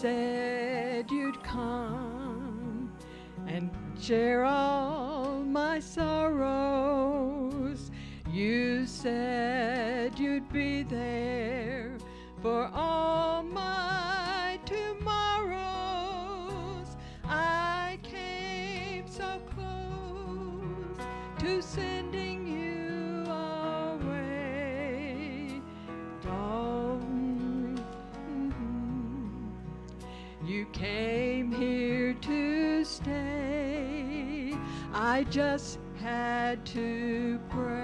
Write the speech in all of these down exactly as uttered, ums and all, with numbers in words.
said you'd come and share all my sorrows. You said you'd be there for all my tomorrows. I came so close to sending you away. Oh, mm-hmm. You came here to stay. I just had to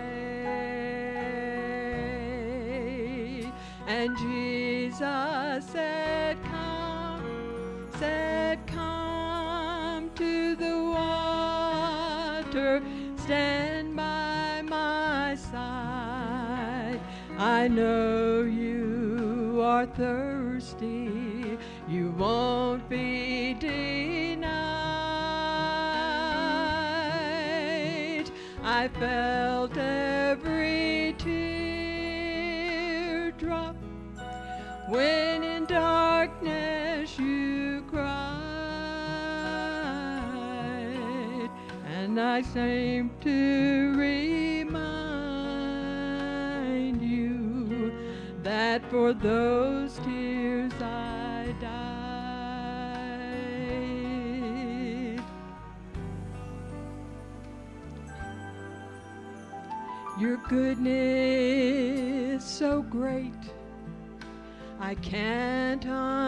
pray. And Jesus said, come, said, come to the water, stand by my side. I know you are thirsty, you won't be denied. I felt every teardrop when in darkness you cried, and I seem to remind you that for those tears I died. Your goodness so great, I can't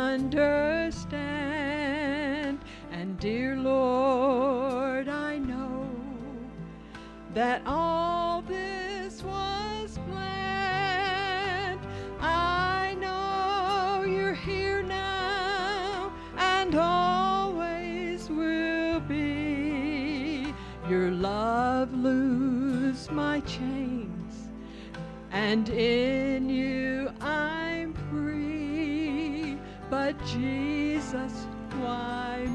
understand. And dear Lord, I know that all this was planned. I know you're here now and always will be. Your love loosed my chains, and in you I'm free. But Jesus, why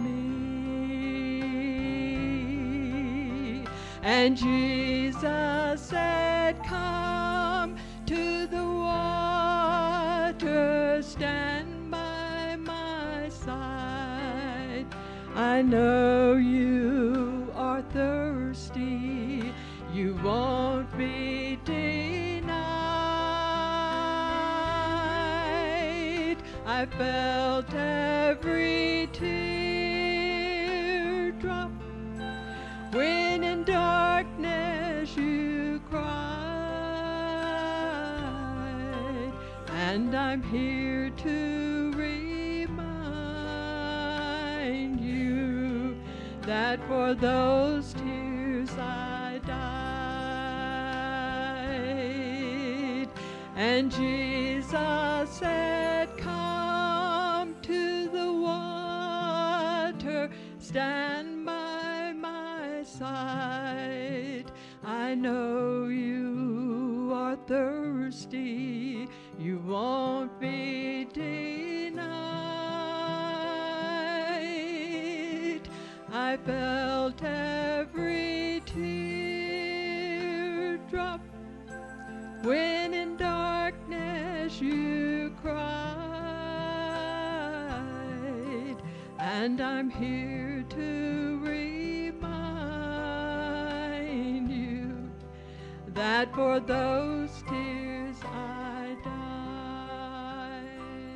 me? And Jesus said, come to the water, stand by my side. I know you are thirsty, you won't be denied. I felt every teardrop when in darkness you cried, and I'm here to remind you that for those tears I died. And Jesus said, come to the water, stand by my side. I know you are thirsty, you won't be denied. I felt every teardrop when in darkness you cried, and I'm here to remind you that for those tears I died.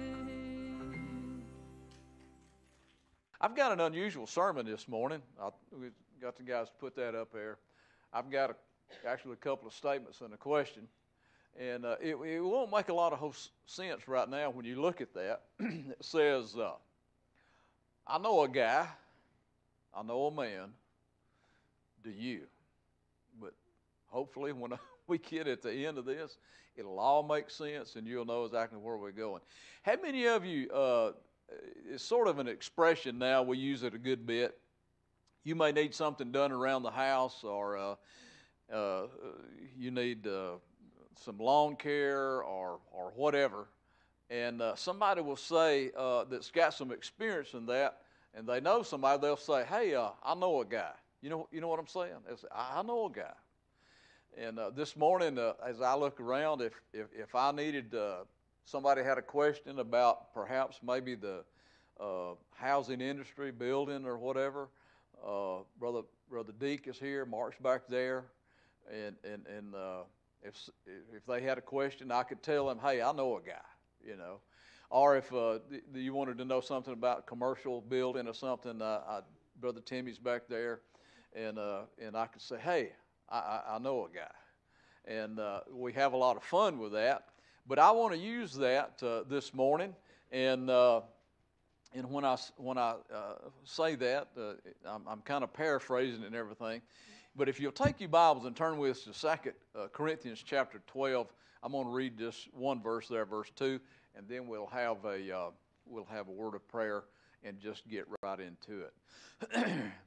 I've got an unusual sermon this morning. I, we got the guys to put that up there. I've got a, actually a couple of statements and a question. And uh, it, it won't make a lot of sense right now when you look at that. It says, uh, I know a guy, I know a man, do you? But hopefully when we get at the end of this, it'll all make sense and you'll know exactly where we're going. How many of you, uh, it's sort of an expression now, we use it a good bit. You may need something done around the house, or uh, uh, you need uh, some lawn care or or whatever, and uh, somebody will say uh, that's got some experience in that, and they know somebody, they'll say, hey, uh, I know a guy. You know, you know what I'm saying? Say, I know a guy. And uh, this morning, uh, as I look around, if if, if I needed, uh, somebody had a question about perhaps maybe the uh, housing industry, building or whatever. Uh, brother Brother Deke is here. Mark's back there, and and and uh, if if they had a question, I could tell them, hey, I know a guy, you know. Or if uh, th- you wanted to know something about commercial building or something, uh, I, Brother Timmy's back there, and uh, and I could say, hey, I, I, I know a guy, and uh, we have a lot of fun with that. But I want to use that uh, this morning, and uh, and when I when I uh, say that, uh, I'm, I'm kind of paraphrasing it and everything. But if you'll take your Bibles and turn with us to Second uh, Corinthians chapter twelve, I'm going to read this one verse there, verse two, and then we'll have a uh, we'll have a word of prayer and just get right into it.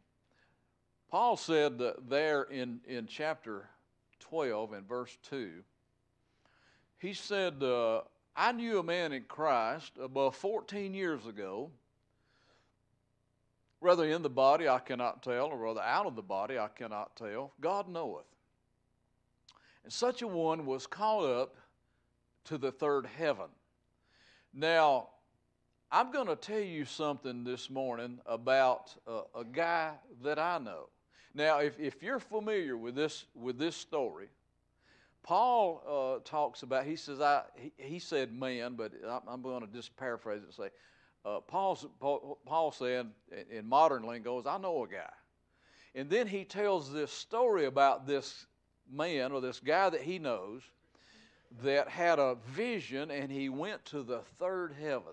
Paul said uh, there in in chapter twelve and verse two, he said, uh, I knew a man in Christ above fourteen years ago, whether in the body I cannot tell, or whether out of the body I cannot tell. God knoweth. And such a one was caught up to the third heaven. Now, I'm going to tell you something this morning about uh, a guy that I know. Now, if, if you're familiar with this with this story, Paul uh, talks about, he says, I, he, he said man, but I'm, I'm going to just paraphrase it and say, uh, Paul's, Paul, Paul said in modern lingo, I know a guy. And then he tells this story about this man or this guy that he knows that had a vision and he went to the third heaven.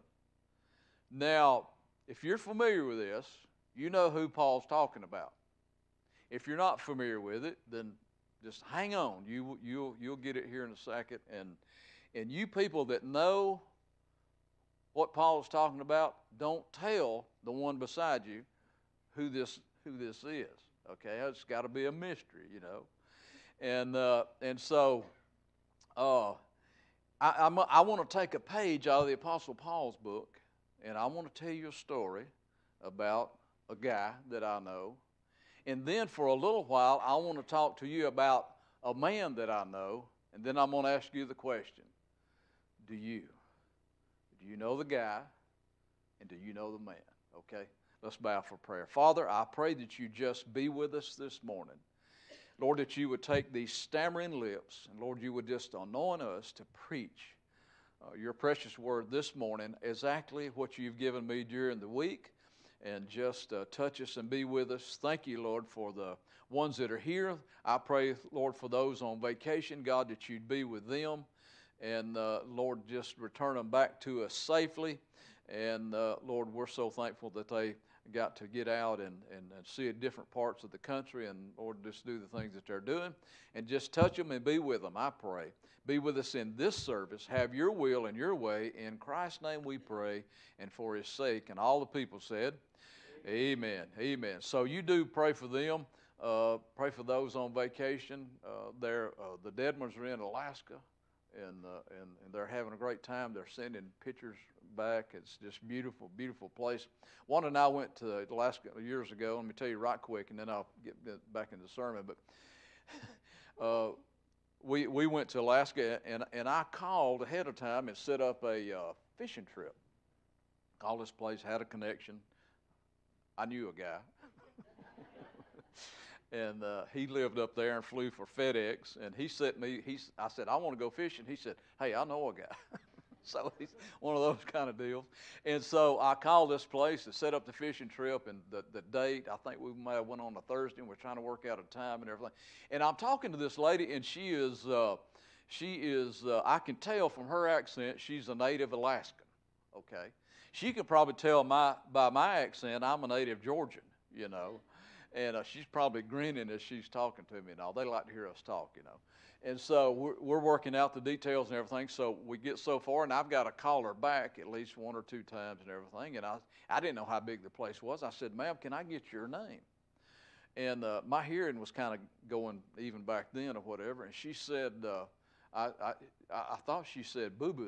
Now, if you're familiar with this, you know who Paul's talking about. If you're not familiar with it, then just hang on. You, you'll, you'll get it here in a second. And, and you people that know what Paul's talking about, don't tell the one beside you who this, who this is. Okay? It's got to be a mystery, you know. And, uh, and so uh, I, I'm, I want to take a page out of the Apostle Paul's book, and I want to tell you a story about a guy that I know. And then for a little while, I want to talk to you about a man that I know, and then I'm going to ask you the question, do you? Do you know the guy, and do you know the man? Okay, let's bow for prayer. Father, I pray that you just be with us this morning. Lord, that you would take these stammering lips, and Lord, you would just anoint us to preach uh, your precious word this morning, exactly what you've given me during the week. And just uh, touch us and be with us. Thank you, Lord, for the ones that are here. I pray, Lord, for those on vacation, God, that you'd be with them. And, uh, Lord, just return them back to us safely. And, uh, Lord, we're so thankful that they got to get out and, and, and see different parts of the country. And, Lord, just do the things that they're doing. And just touch them and be with them, I pray. Be with us in this service. Have your will and your way. In Christ's name we pray, and for his sake. And all the people said, Amen. Amen. So you do pray for them. Uh, pray for those on vacation. Uh, they're, uh, the Deadmans are in Alaska, and, uh, and and they're having a great time. They're sending pictures back. It's just beautiful, beautiful place. One and I went to Alaska years ago. Let me tell you right quick, and then I'll get, get back into the sermon. But uh, we we went to Alaska, and and I called ahead of time and set up a uh, fishing trip. Called this place, had a connection. I knew a guy, and uh, he lived up there and flew for FedEx. And he sent me. He, I said, I want to go fishing. He said, hey, I know a guy. So he's one of those kind of deals. And so I called this place to set up the fishing trip, and the, the date. I think we might have went on a Thursday, and we're trying to work out a time and everything. And I'm talking to this lady, and she is, uh, she is. Uh, I can tell from her accent, she's a native Alaskan. Okay. She could probably tell my by my accent I'm a native Georgian, you know, and uh, she's probably grinning as she's talking to me and all. They like to hear us talk, you know. And so we're, we're working out the details and everything, so we get so far, and I've got to call her back at least one or two times and everything, and I, I didn't know how big the place was. I said, ma'am, can I get your name? And uh, my hearing was kind of going even back then or whatever, and she said, uh, I, I, I thought she said boo-boo.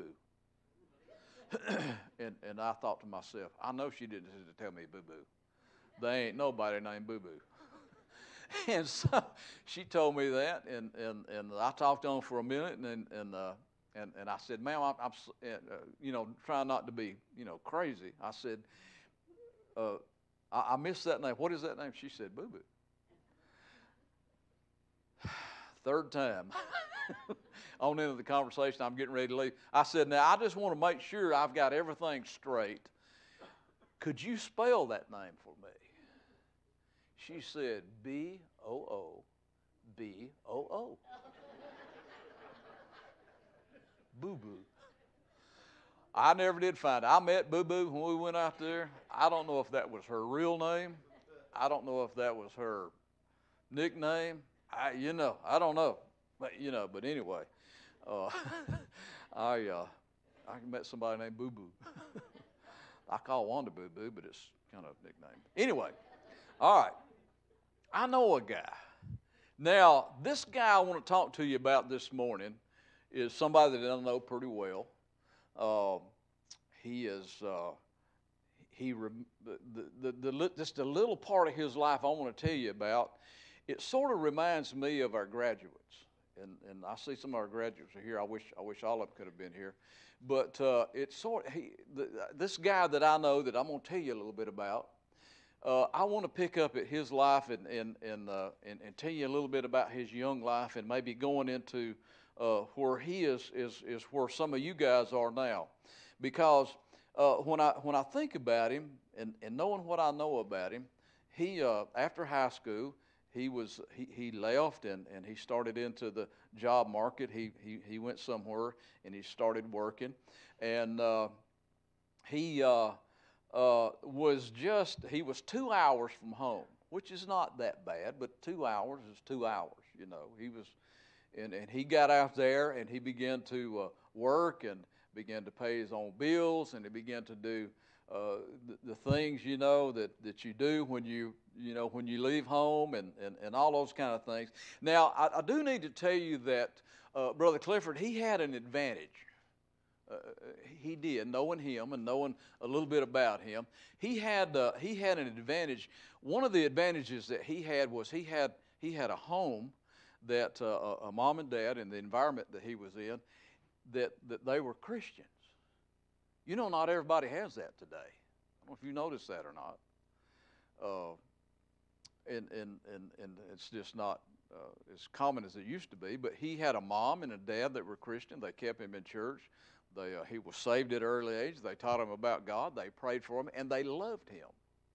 and and I thought to myself, I know she didn't tell me boo-boo. There ain't nobody named boo-boo. And so she told me that, and, and, and I talked on for a minute, and and uh, and, and I said, ma'am, I'm, I'm uh, you know, trying not to be, you know, crazy. I said, uh, I, I missed that name. What is that name? She said, Boo Boo. Third time. On into the conversation, I'm getting ready to leave. I said, now, I just want to make sure I've got everything straight. Could you spell that name for me? She said, B O O B O O. Boo Boo. I never did find it. I met Boo Boo when we went out there. I don't know if that was her real name. I don't know if that was her nickname. I, you know, I don't know. But, you know, but anyway, uh, I uh, I met somebody named Boo Boo. I call Wanda Boo Boo, but it's kind of a nickname. Anyway, all right. I know a guy. Now, this guy I want to talk to you about this morning is somebody that I know pretty well. Uh, he is, uh, he, the, the, the, the, just a little part of his life I want to tell you about. It sort of reminds me of our graduates. And, and I see some of our graduates are here. I wish, I wish all of them could have been here. But uh, it's sort of, he, the, this guy that I know that I'm going to tell you a little bit about, uh, I want to pick up at his life and, and, and, uh, and, and tell you a little bit about his young life and maybe going into uh, where he is, is, is where some of you guys are now. Because uh, when, I, when I think about him and, and knowing what I know about him, he, uh, after high school, He was he, he left and, and he started into the job market. He he he went somewhere and he started working, and uh, he uh, uh, was just he was two hours from home, which is not that bad, but two hours is two hours. You know, he was, and and he got out there and he began to uh, work and began to pay his own bills, and he began to do uh, the, the things you know that, that you do when you. you know, when you leave home and, and, and all those kind of things. Now, I, I do need to tell you that uh, Brother Clifford, he had an advantage. Uh, he did, knowing him and knowing a little bit about him. He had uh, he had an advantage. One of the advantages that he had was he had he had a home that uh, a mom and dad in the environment that he was in, that, that they were Christians. You know, not everybody has that today. I don't know if you noticed that or not. Uh, And, and, and, and it's just not uh, as common as it used to be. But he had a mom and a dad that were Christian. They kept him in church. They, uh, he was saved at an early age. They taught him about God. They prayed for him, and they loved him.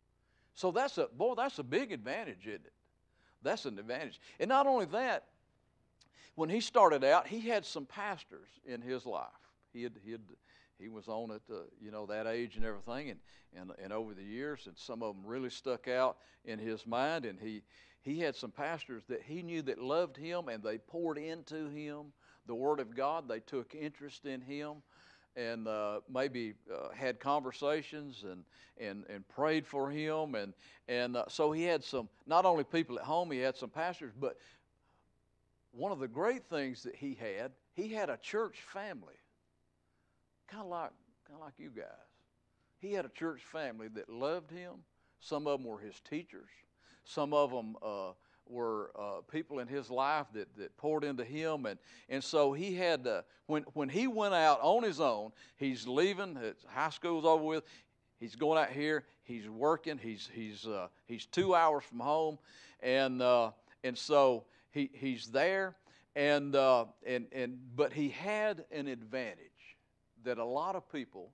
So that's a, boy, that's a big advantage, isn't it? That's an advantage. And not only that, when he started out, he had some pastors in his life. He had, he had, he was on at, uh, you know, that age and everything, and, and and over the years, and some of them really stuck out in his mind, and he, he had some pastors that he knew that loved him, and they poured into him the Word of God. They took interest in him, and uh, maybe uh, had conversations and, and, and prayed for him, and, and uh, so he had some, not only people at home, he had some pastors, but one of the great things that he had, he had a church family. Kind of like, kind of like you guys. He had a church family that loved him. Some of them were his teachers. Some of them uh, were uh, people in his life that, that poured into him. And, and so he had, uh, when, when he went out on his own, he's leaving, high school's over with, he's going out here, he's working, he's, he's, uh, he's two hours from home. And, uh, and so he, he's there, and, uh, and, and, but he had an advantage that a lot of people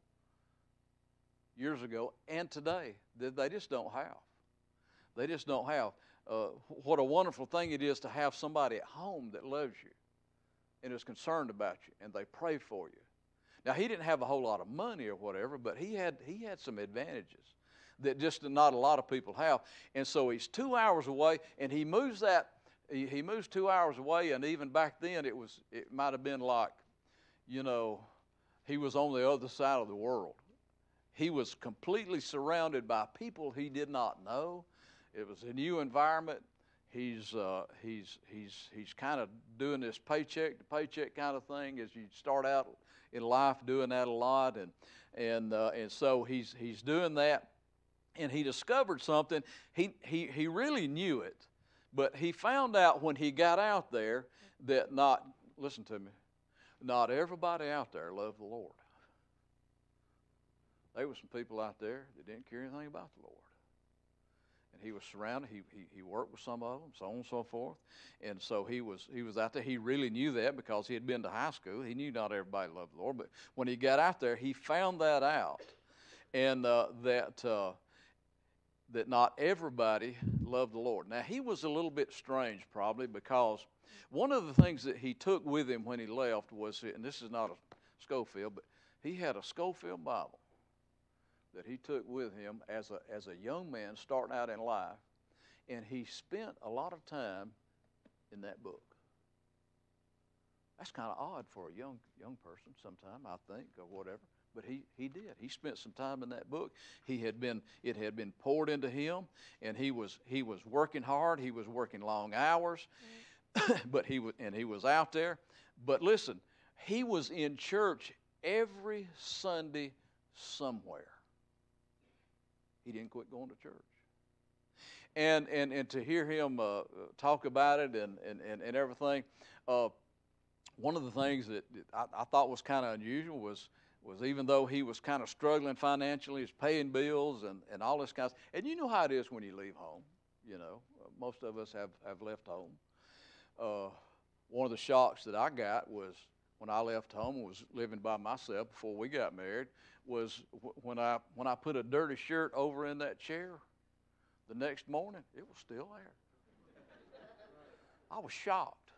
years ago and today that they just don't have. They just don't have. Uh, what a wonderful thing it is to have somebody at home that loves you and is concerned about you, and they pray for you. Now, he didn't have a whole lot of money or whatever, but he had he had some advantages that just not a lot of people have. And so he's two hours away, and he moves that he, he moves two hours away, and even back then it was it might have been like, you know, he was on the other side of the world. He was completely surrounded by people he did not know. It was a new environment. He's uh, he's he's he's kind of doing this paycheck to paycheck kind of thing as you start out in life, doing that a lot, and and uh, and so he's he's doing that, and he discovered something. He he he really knew it, but he found out when he got out there that not listen to me. Not everybody out there loved the Lord. there were some people out there that didn't care anything about the Lord. And he was surrounded. He, he he worked with some of them, so on and so forth. And so he was he was out there. He really knew that because he had been to high school. He knew not everybody loved the Lord. But when he got out there, he found that out. And uh, that uh, that not everybody loved the Lord. Now, he was a little bit strange probably because one of the things that he took with him when he left was, and this is not a Schofield, but he had a Schofield Bible that he took with him as a as a young man starting out in life, and he spent a lot of time in that book. That's kind of odd for a young young person sometime, I think, or whatever. But he, he did. He spent some time in that book. He had been it had been poured into him, and he was he was working hard. He was working long hours, but he was and he was out there. But listen, he was in church every Sunday somewhere. He didn't quit going to church. And and, and to hear him uh, talk about it and, and, and, and everything, uh, one of the things that I, I thought was kind of unusual was, was even though he was kind of struggling financially, he's paying bills and, and all this kind of stuff. And you know how it is when you leave home. You know, most of us have, have left home. Uh, one of the shocks that I got was when I left home and was living by myself before we got married, was when I when I put a dirty shirt over in that chair, the next morning, it was still there. I was shocked.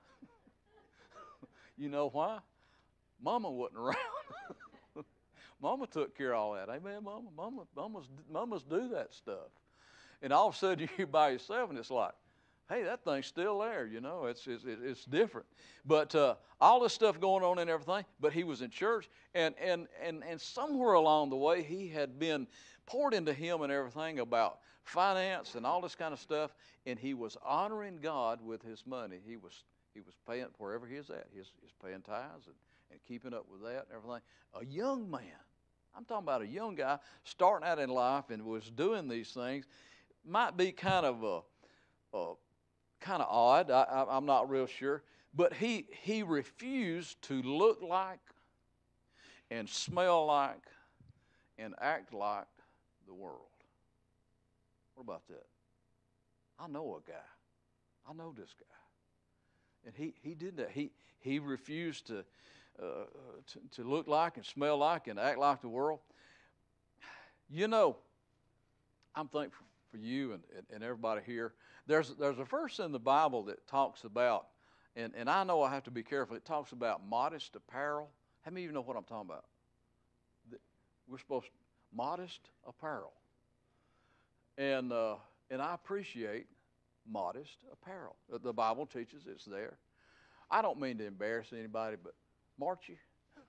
You know why? Mama wasn't around. Mama took care of all that. Amen, Mama? Mama mamas, mamas do that stuff. And all of a sudden, you're by yourself, and it's like, hey, that thing's still there, you know. It's it's, it's different. But uh, all this stuff going on and everything, but he was in church, and, and, and, and somewhere along the way, he had been poured into him and everything about finance and all this kind of stuff, and he was honoring God with his money. He was he was paying wherever he was at. He was, he was paying tithes and, and keeping up with that and everything. A young man, I'm talking about a young guy starting out in life and was doing these things, might be kind of a, a kind of odd. I, I, I'm not real sure. But he, he refused to look like and smell like and act like the world. What about that? I know a guy. I know this guy. And he, he did that. He, he refused to, uh, to, to look like and smell like and act like the world. You know, I'm thankful for you and, and, and everybody here. There's there's a verse in the Bible that talks about, and, and I know I have to be careful, it talks about modest apparel. How many of you know what I'm talking about? We're supposed to, modest apparel. And uh, and I appreciate modest apparel. The Bible teaches it's there. I don't mean to embarrass anybody, but Marchie,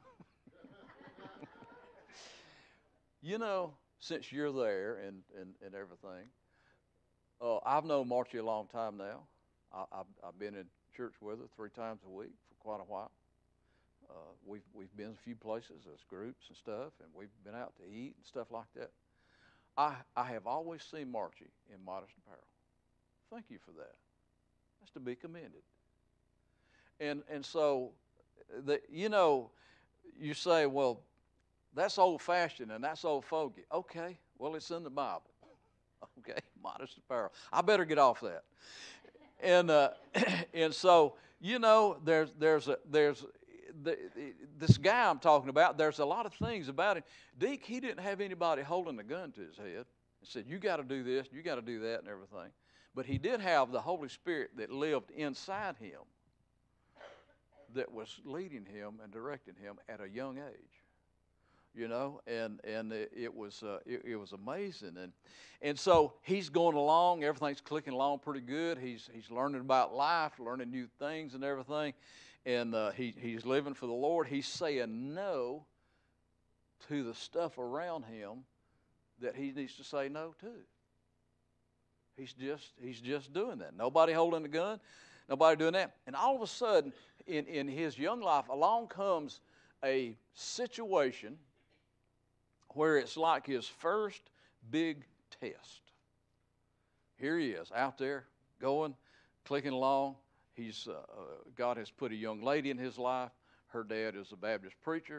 you know, since you're there and, and, and everything, uh, I've known Marchie a long time now. I, I've, I've been in church with her three times a week for quite a while. Uh, we've, we've been a few places as groups and stuff, and we've been out to eat and stuff like that. I, I have always seen Marchie in modest apparel. Thank you for that. That's to be commended. And and so, the, you know, you say, well, that's old-fashioned and that's old fogey. Okay, well, it's in the Bible. Okay, modest apparel. I better get off that. And uh, and so, you know, there's there's a, there's the, this guy I'm talking about. There's a lot of things about him. Deke, he didn't have anybody holding a gun to his head and said, you got to do this, you got to do that, and everything. But he did have the Holy Spirit that lived inside him, that was leading him and directing him at a young age, you know, and and it, it was uh, it, it was amazing, and and so he's going along, everything's clicking along pretty good. He's he's learning about life, learning new things and everything, and uh, he he's living for the Lord. He's saying no to the stuff around him that he needs to say no to. He's just he's just doing that. Nobody holding a gun, nobody doing that. And all of a sudden, in, in his young life, along comes a situation where it's like his first big test. Here he is, out there, going, clicking along. He's uh, God has put a young lady in his life. Her dad is a Baptist preacher,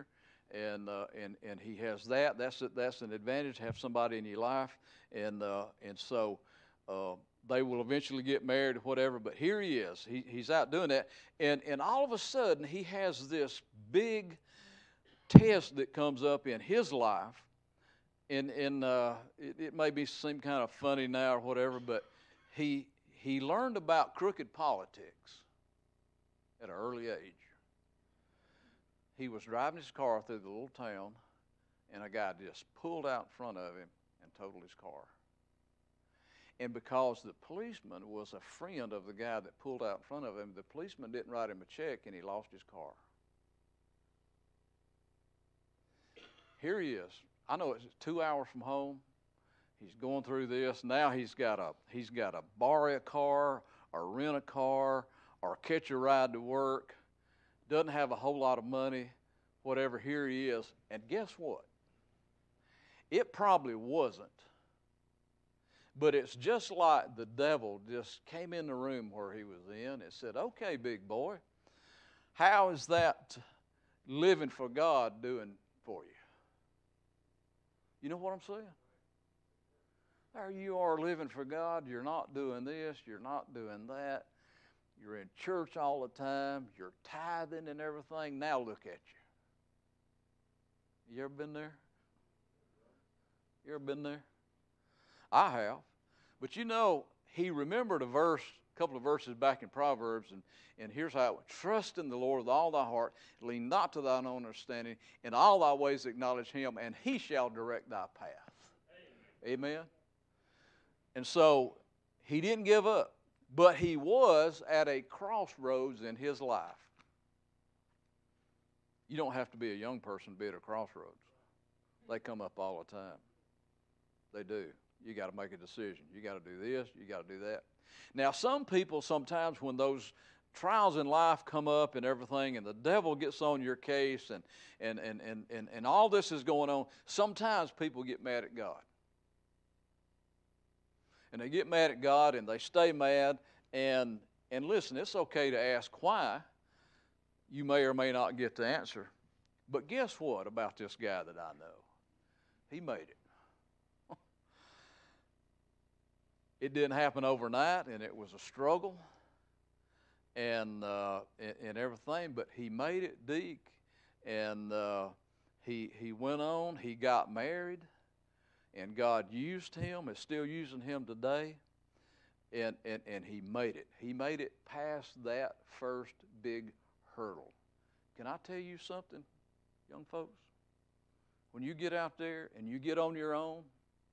and uh, and and he has that. That's a, that's an advantage to have somebody in your life, and uh, and so uh, they will eventually get married or whatever. But here he is. He he's out doing that, and and all of a sudden he has this big test that comes up in his life. And and uh, it, it may be seem kind of funny now or whatever, but he he learned about crooked politics at an early age. He was driving his car through the little town, and a guy just pulled out in front of him and totaled his car. And because the policeman was a friend of the guy that pulled out in front of him, the policeman didn't write him a check, and he lost his car. Here he is. I know it's two hours from home. He's going through this. Now he's got a he's got to borrow a car or rent a car or catch a ride to work. Doesn't have a whole lot of money, whatever. Here he is. And guess what? It probably wasn't. But it's just like the devil just came in the room where he was in and said, okay, big boy, how is that living for God doing for you? You know what I'm saying? There you are living for God. You're not doing this. You're not doing that. You're in church all the time. You're tithing and everything. Now look at you. You ever been there? You ever been there? I have. But you know, he remembered a verse, a couple of verses back in Proverbs, and, and here's how it went. Trust in the Lord with all thy heart, lean not to thine own understanding, in all thy ways acknowledge him, and he shall direct thy path. Amen. Amen? And so, he didn't give up, but he was at a crossroads in his life. You don't have to be a young person to be at a crossroads. They come up all the time. They do. You got to make a decision. You got to do this. You got to do that. Now, some people sometimes when those trials in life come up and everything, and the devil gets on your case, and and and and and, and all this is going on, sometimes people get mad at God. And they get mad at God, and they stay mad. And and listen, it's okay to ask why. You may or may not get the answer. But guess what about this guy that I know? He made it. It didn't happen overnight, and it was a struggle and uh, and, and everything, but he made it, Deke, and uh, he he went on, he got married, and God used him, is still using him today, and, and, and he made it. He made it past that first big hurdle. Can I tell you something, young folks? When you get out there and you get on your own,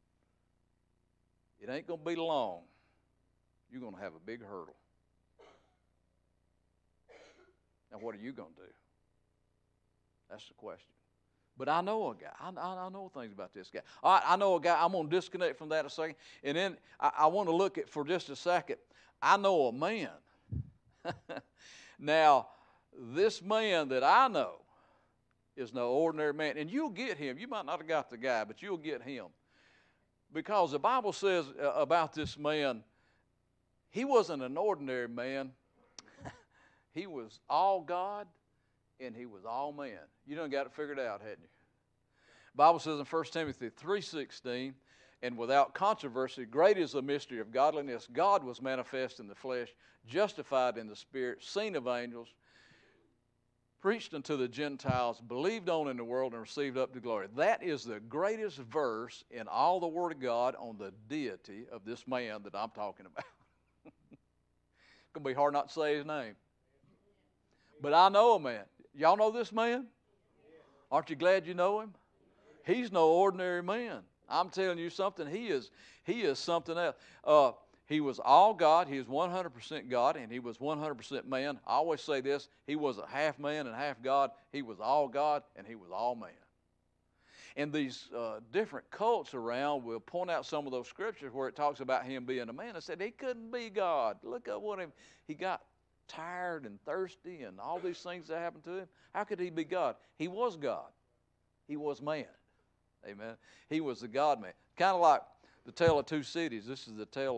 it ain't going to be long. You're going to have a big hurdle. Now, what are you going to do? That's the question. But I know a guy. I, I, I know things about this guy. All right, I know a guy. I'm going to disconnect from that a second. And then I, I want to look at, for just a second, I know a man. Now, this man that I know is no ordinary man. And you'll get him. You might not have got the guy, but you'll get him. Because the Bible says about this man, he wasn't an ordinary man. He was all God, and he was all man. You done got it figured out, hadn't you? The Bible says in First Timothy three sixteen, and without controversy, great is the mystery of godliness. God was manifest in the flesh, justified in the spirit, seen of angels, preached unto the Gentiles, believed on in the world, and received up to glory. That is the greatest verse in all the Word of God on the deity of this man that I'm talking about. It's going to be hard not to say his name. But I know a man. Y'all know this man? Aren't you glad you know him? He's no ordinary man. I'm telling you something. He is, he is something else. Uh, He was all God. He was one hundred percent God, and he was one hundred percent man. I always say this. He wasn't half man and half God. He was all God, and he was all man. And these uh, different cults around will point out some of those scriptures where it talks about him being a man. I said, he couldn't be God. Look at what him. He got tired and thirsty and all these things that happened to him. How could he be God? He was God. He was man. Amen. He was the God man. Kind of like the tale of two cities. This is the tale of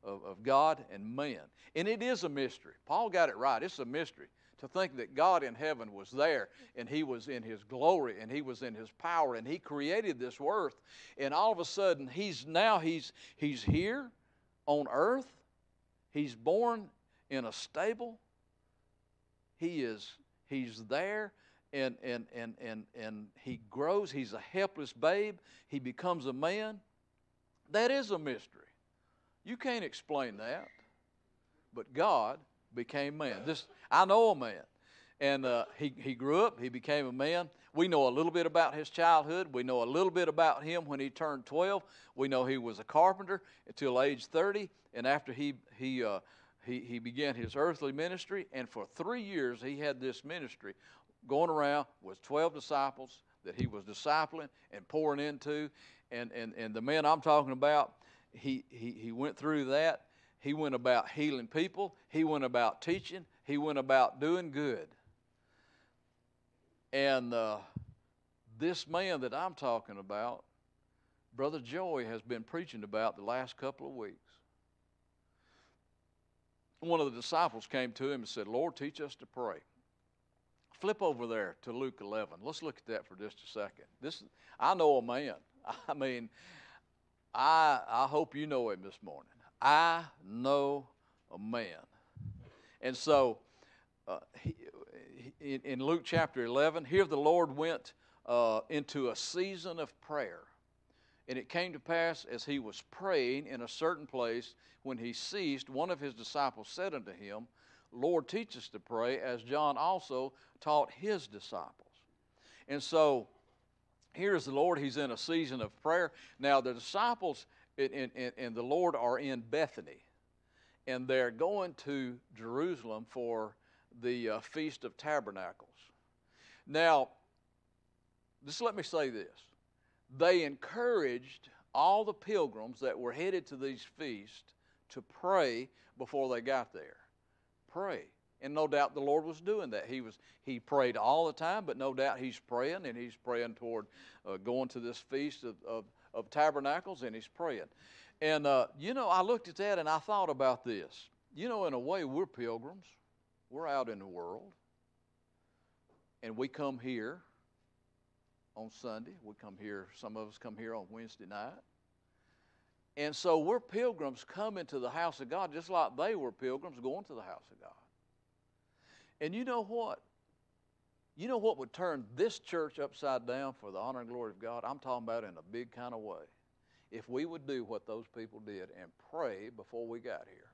of, of God and man. And it is a mystery. Paul got it right. It's a mystery to think that God in heaven was there, and he was in his glory, and he was in his power, and he created this earth. And all of a sudden, he's now he's he's here on earth. He's born in a stable. He is he's there, and and and and and he grows. He's a helpless babe. He becomes a man. That is a mystery. You can't explain that. But God became man. This I know a man. And uh, he, he grew up. He became a man. We know a little bit about his childhood. We know a little bit about him when he turned twelve. We know he was a carpenter until age thirty. And after he he uh, he, he began his earthly ministry, and for three years he had this ministry going around with twelve disciples that he was discipling and pouring into. And and, and the man I'm talking about, he, he, he went through that. He went about healing people. He went about teaching. He went about doing good. And uh, this man that I'm talking about, Brother Joey has been preaching about the last couple of weeks. One of the disciples came to him and said, Lord, teach us to pray. Flip over there to Luke eleven. Let's look at that for just a second. This, I know a man. I mean, I, I hope you know him this morning. I know a man. And so, uh, he, in, in Luke chapter eleven, here the Lord went uh, into a season of prayer. And it came to pass, as he was praying in a certain place, when he ceased, one of his disciples said unto him, Lord, teach us to pray, as John also taught his disciples. And so, here's the Lord. He's in a season of prayer. Now, the disciples and, and, and the Lord are in Bethany, and they're going to Jerusalem for the uh, Feast of Tabernacles. Now, just let me say this. They encouraged all the pilgrims that were headed to these feasts to pray before they got there. Pray. And no doubt the Lord was doing that. He was he prayed all the time, but no doubt he's praying, and he's praying toward uh, going to this Feast of, of, of Tabernacles, and he's praying. And, uh, you know, I looked at that and I thought about this. You know, in a way, we're pilgrims. We're out in the world. And we come here on Sunday. We come here, some of us come here on Wednesday night. And so we're pilgrims coming to the house of God, just like they were pilgrims going to the house of God. And you know what? You know what would turn this church upside down for the honor and glory of God? I'm talking about in a big kind of way. If we would do what those people did and pray before we got here.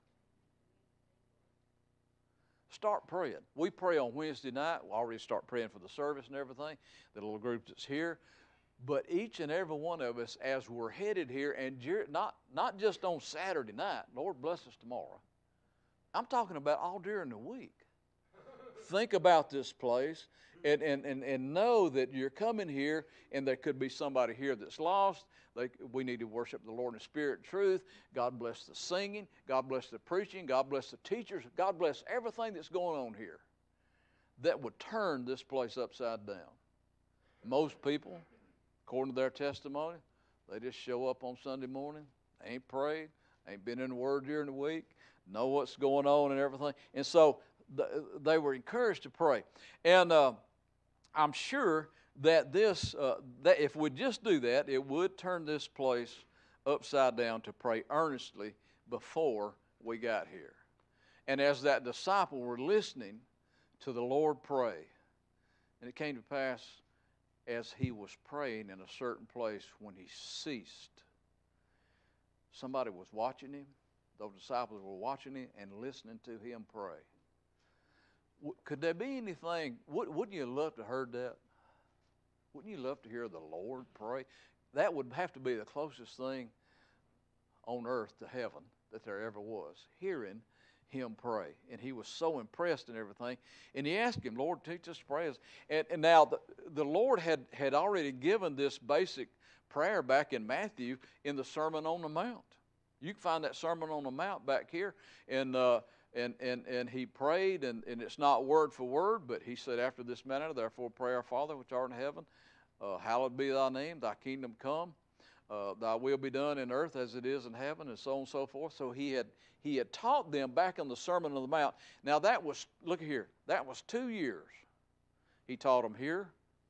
Start praying. We pray on Wednesday night. We already start praying for the service and everything, the little group that's here. But each and every one of us, as we're headed here, and not, not just on Saturday night, Lord bless us tomorrow. I'm talking about all during the week. Think about this place and, and, and, and know that you're coming here, and there could be somebody here that's lost. They, we need to worship the Lord in spirit and truth. God bless the singing. God bless the preaching. God bless the teachers. God bless everything that's going on here that would turn this place upside down. Most people, according to their testimony, they just show up on Sunday morning, ain't prayed, ain't been in the Word during the week, know what's going on and everything. And so the, they were encouraged to pray. And uh, I'm sure that this, uh, that if we just do that, it would turn this place upside down to pray earnestly before we got here. And as that disciple were listening to the Lord pray, and it came to pass as he was praying in a certain place when he ceased, somebody was watching him. Those disciples were watching him and listening to him pray. Could there be anything, wouldn't you love to have heard that? Wouldn't you love to hear the Lord pray? That would have to be the closest thing on earth to heaven that there ever was, hearing him pray. And he was so impressed and everything. And he asked him, Lord, teach us to pray. And, and now the, the Lord had, had already given this basic prayer back in Matthew in the Sermon on the Mount. You can find that Sermon on the Mount back here. And uh, and, and, and he prayed, and, and it's not word for word, but he said, after this manner, therefore pray our Father which art in heaven, uh, hallowed be thy name, thy kingdom come. uh, thy will be done in earth as it is in heaven, and so on and so forth. So he had he had taught them back in the Sermon on the Mount. Now that was, look here, that was two years. He taught them here,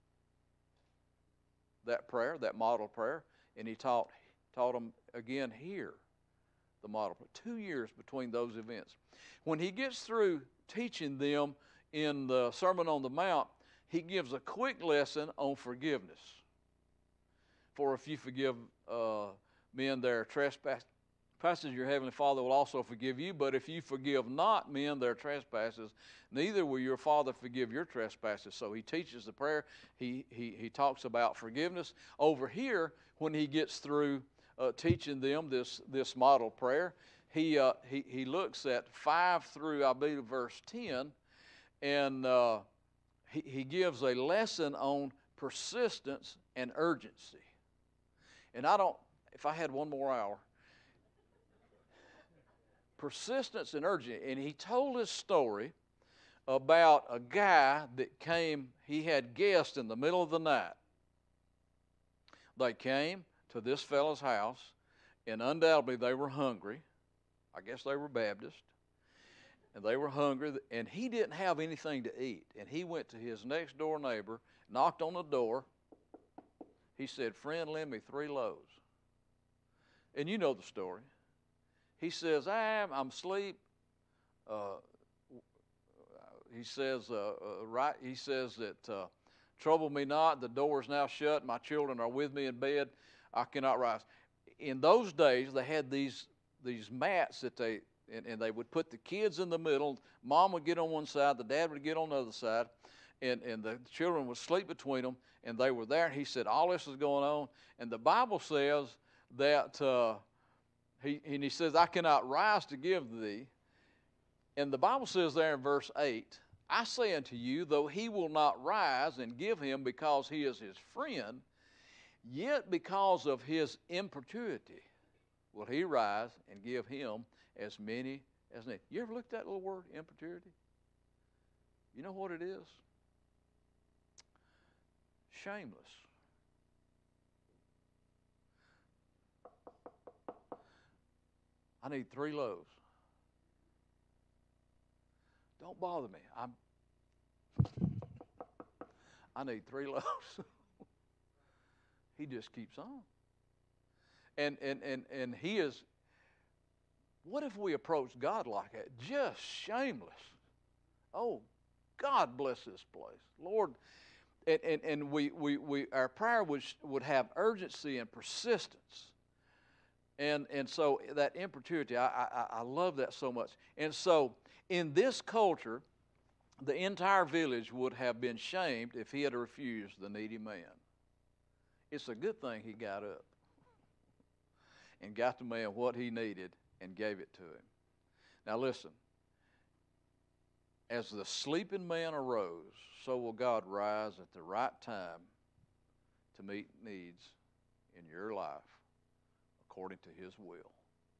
that prayer, that model prayer, and he taught taught them again here, the model prayer. Two years between those events. When he gets through teaching them in the Sermon on the Mount, he gives a quick lesson on forgiveness. For if you forgive uh, men their trespasses, your heavenly Father will also forgive you. But if you forgive not men their trespasses, neither will your Father forgive your trespasses. So he teaches the prayer. He he he talks about forgiveness. Over here, when he gets through uh, teaching them this this model prayer, he uh, he he looks at five through, I believe, verse ten, and uh, he he gives a lesson on persistence and urgency. And I don't, if I had one more hour, persistence and urgency. And he told his story about a guy that came, he had guests in the middle of the night. They came to this fellow's house, and undoubtedly they were hungry. I guess they were Baptist. And they were hungry, and he didn't have anything to eat. And he went to his next door neighbor, knocked on the door. He said, "Friend, lend me three loaves." And you know the story. He says, I'm, I'm asleep. Uh, he says, uh, uh, right. He says that, uh, trouble me not, the door is now shut, my children are with me in bed, I cannot rise. In those days, they had these, these mats that they, and, and they would put the kids in the middle. Mom would get on one side, the dad would get on the other side, and, and the children would sleep between them, and they were there. And he said, all this is going on. And the Bible says that, uh, he, and he says, I cannot rise to give thee. And the Bible says there in verse eight, I say unto you, though he will not rise and give him because he is his friend, yet because of his importunity will he rise and give him as many as need. You ever looked at that little word, importunity? You know what it is? Shameless. I need three loaves. Don't bother me. I'm I need three loaves. He just keeps on. And and and and he is, what if we approach God like that? Just shameless. Oh, God bless this place. Lord, and, and, and we, we, we our prayer would, would have urgency and persistence. And and so that importunity, I, I, I love that so much. And so in this culture, the entire village would have been shamed if he had refused the needy man. It's a good thing he got up and got the man what he needed and gave it to him. Now listen, as the sleeping man arose, so will God rise at the right time to meet needs in your life according to his will.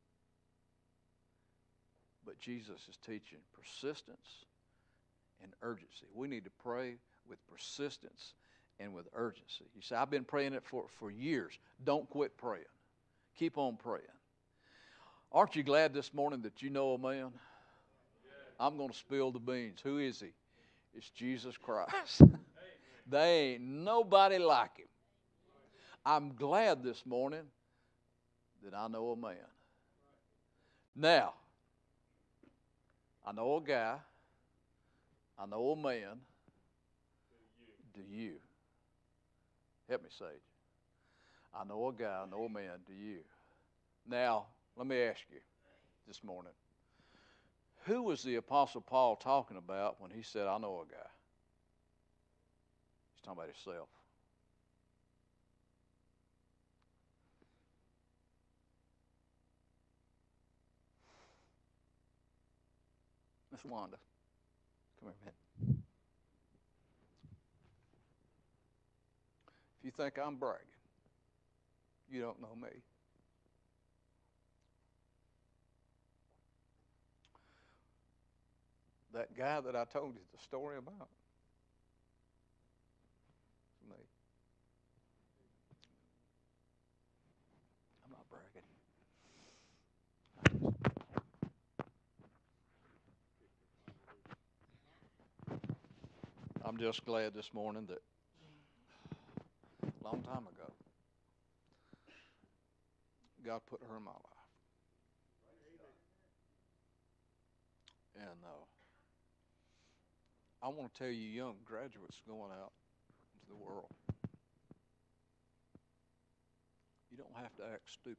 But Jesus is teaching persistence and urgency. We need to pray with persistence and with urgency. You say, I've been praying it for, for years. Don't quit praying. Keep on praying. Aren't you glad this morning that you know a man? I'm going to spill the beans. Who is he? It's Jesus Christ. There ain't nobody like him. I'm glad this morning that I know a man. Now, I know a guy. I know a man. Do you? Help me, Sage. I know a guy. I know a man. Do you? Now, let me ask you this morning. Who was the Apostle Paul talking about when he said, I know a guy? He's talking about himself. Miss Wanda, come here a minute. If you think I'm bragging, you don't know me. That guy that I told you the story about, it's me. I'm just glad this morning that a long time ago, God put her in my life. And uh, I want to tell you young graduates going out into the world, you don't have to act stupid.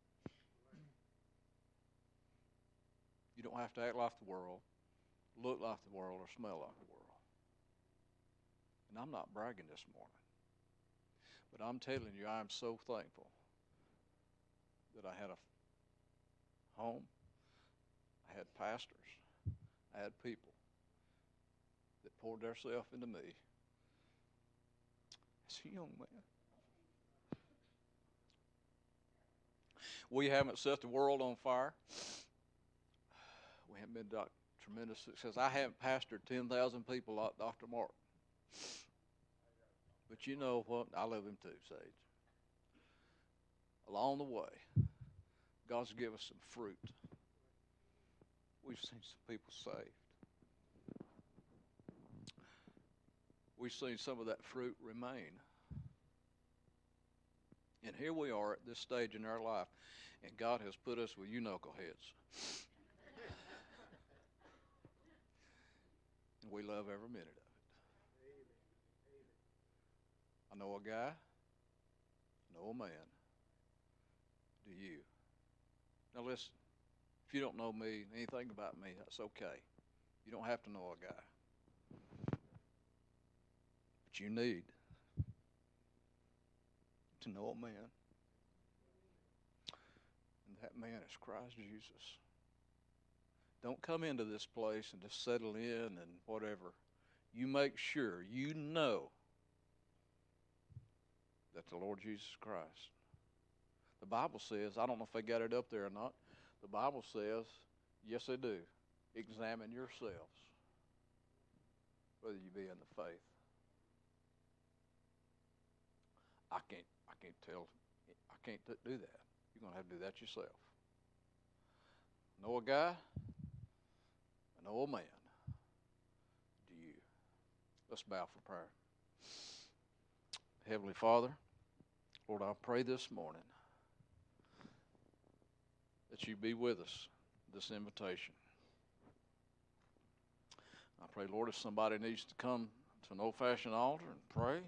You don't have to act like the world, look like the world, or smell like the world. And I'm not bragging this morning, but I'm telling you, I'm so thankful that I had a home, I had pastors, I had people that poured themselves into me as a young man. We haven't set the world on fire. We haven't been doc- tremendous success. I haven't pastored ten thousand people like Doctor Mark. But you know what? I love him too, Sage. Along the way, God's given us some fruit. We've seen some people saved. We've seen some of that fruit remain. And here we are at this stage in our life, and God has put us with you knuckleheads. And we love every minute of it. I know a guy, I know a man. Do you? Now listen, if you don't know me, anything about me, that's okay. You don't have to know a guy. But you need to know a man. And that man is Christ Jesus. Don't come into this place and just settle in and whatever. You make sure you know that the Lord Jesus Christ. The Bible says, I don't know if they got it up there or not, the Bible says, yes they do, examine yourselves, whether you be in the faith. I can't, I can't tell, I can't t- do that. You're going to have to do that yourself. Know a guy, I know a man. Do you? Let's bow for prayer. Heavenly Father, Lord, I pray this morning that you be with us, this invitation. I pray, Lord, if somebody needs to come to an old-fashioned altar and pray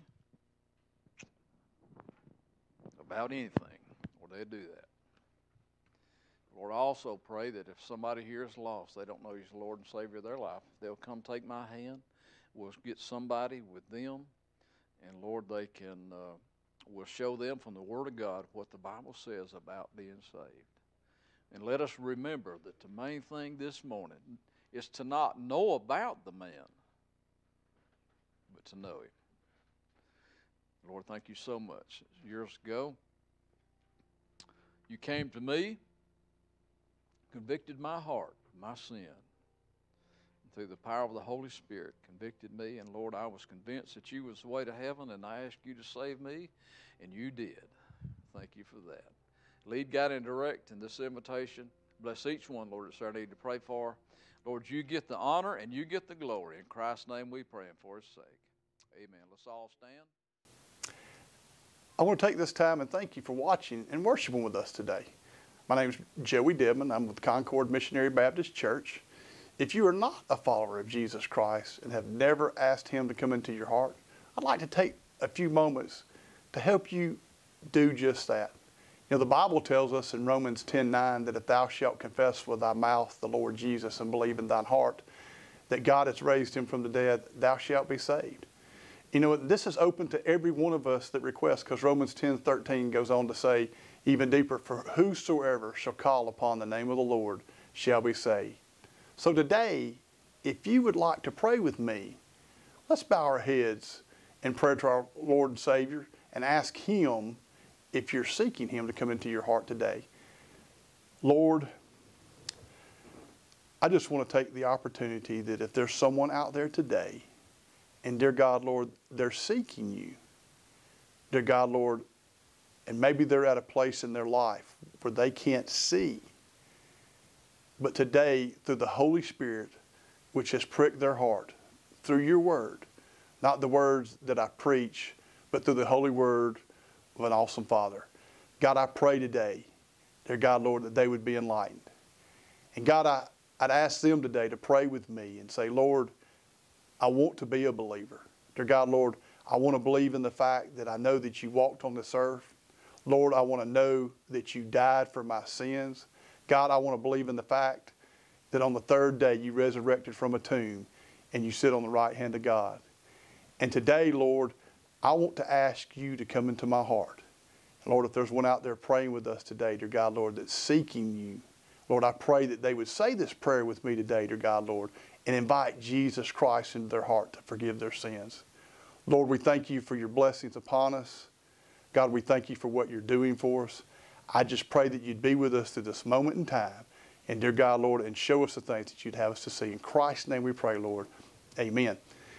about anything, Lord, they do that. Lord, I also pray that if somebody here is lost, they don't know He's the Lord and Savior of their life, they'll come take my hand. We'll get somebody with them, and Lord, they can, uh, we'll show them from the Word of God what the Bible says about being saved. And let us remember that the main thing this morning is to not know about the man, but to know Him. Lord, thank you so much. Years ago, you came to me, convicted my heart of my sin. And through the power of the Holy Spirit, convicted me. And Lord, I was convinced that you was the way to heaven, and I asked you to save me, and you did. Thank you for that. Lead, guide, and direct in this invitation. Bless each one, Lord, that's our need to pray for. Lord, you get the honor and you get the glory. In Christ's name we pray and for His sake. Amen. Let's all stand. I want to take this time and thank you for watching and worshiping with us today. My name is Joey Debman. I'm with Concord Missionary Baptist Church. If you are not a follower of Jesus Christ and have never asked Him to come into your heart, I'd like to take a few moments to help you do just that. You know, the Bible tells us in Romans ten nine that if thou shalt confess with thy mouth the Lord Jesus and believe in thine heart that God has raised Him from the dead, thou shalt be saved. You know, this is open to every one of us that requests, because Romans ten thirteen goes on to say even deeper, for whosoever shall call upon the name of the Lord shall be saved. So today, if you would like to pray with me, let's bow our heads in prayer to our Lord and Savior and ask Him if you're seeking Him to come into your heart today. Lord, I just want to take the opportunity that if there's someone out there today, and dear God, Lord, they're seeking you, dear God, Lord, and maybe they're at a place in their life where they can't see, but today, through the Holy Spirit, which has pricked their heart, through your word, not the words that I preach, but through the holy word of an awesome Father. God, I pray today, dear God, Lord, that they would be enlightened. And God, I, I'd ask them today to pray with me and say, Lord, I want to be a believer. Dear God, Lord, I want to believe in the fact that I know that you walked on this earth. Lord, I want to know that you died for my sins. God, I want to believe in the fact that on the third day you resurrected from a tomb and you sit on the right hand of God. And today, Lord, I want to ask you to come into my heart. And Lord, if there's one out there praying with us today, dear God, Lord, that's seeking you, Lord, I pray that they would say this prayer with me today, dear God, Lord, and invite Jesus Christ into their heart to forgive their sins. Lord, we thank you for your blessings upon us. God, we thank you for what you're doing for us. I just pray that you'd be with us through this moment in time. And dear God, Lord, and show us the things that you'd have us to see. In Christ's name we pray, Lord. Amen.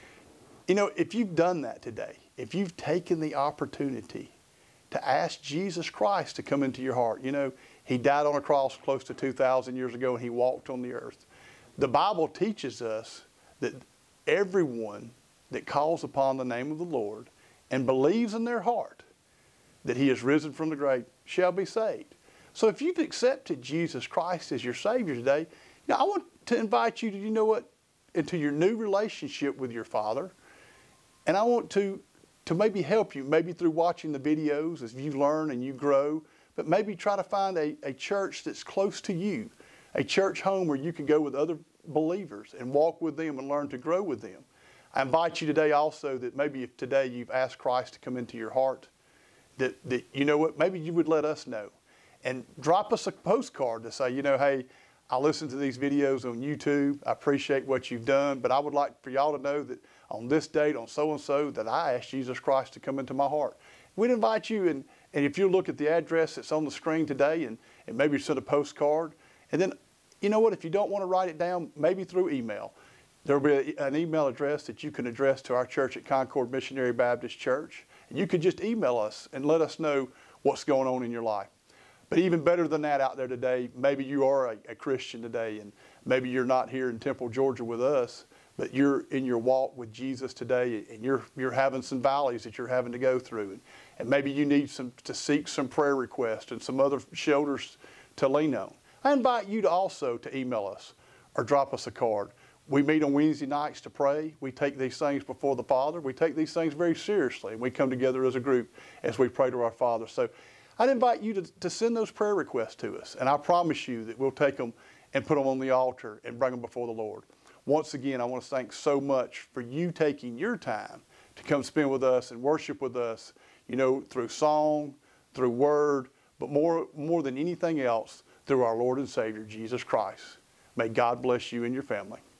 You know, if you've done that today, if you've taken the opportunity to ask Jesus Christ to come into your heart, you know, he died on a cross close to two thousand years ago and he walked on the earth. The Bible teaches us that everyone that calls upon the name of the Lord and believes in their heart that he is risen from the grave shall be saved. So if you've accepted Jesus Christ as your Savior today, you know, I want to invite you to, you know what, into your new relationship with your Father. And I want to, to maybe help you, maybe through watching the videos as you learn and you grow, but maybe try to find a, a church that's close to you, a church home where you can go with other believers and walk with them and learn to grow with them. I invite you today also that maybe if today you've asked Christ to come into your heart, that, that you know what, maybe you would let us know. And drop us a postcard to say, you know, hey, I listen to these videos on YouTube. I appreciate what you've done, but I would like for y'all to know that on this date, on so-and-so, that I asked Jesus Christ to come into my heart. We'd invite you, and, and if you look at the address that's on the screen today and, and maybe send a postcard, and then, you know what, if you don't want to write it down, maybe through email. There will be a, an email address that you can address to our church at Concord Missionary Baptist Church. And you could just email us and let us know what's going on in your life. But even better than that out there today, maybe you are a, a Christian today, and maybe you're not here in Temple, Georgia with us, but you're in your walk with Jesus today, and you're, you're having some valleys that you're having to go through. And, and maybe you need some, to seek some prayer requests and some other shoulders to lean on. I invite you to also to email us or drop us a card. We meet on Wednesday nights to pray. We take these things before the Father. We take these things very seriously. And we come together as a group as we pray to our Father. So I'd invite you to, to send those prayer requests to us. And I promise you that we'll take them and put them on the altar and bring them before the Lord. Once again, I want to thank so much for you taking your time to come spend with us and worship with us, you know, through song, through word, but more, more than anything else, through our Lord and Savior, Jesus Christ. May God bless you and your family.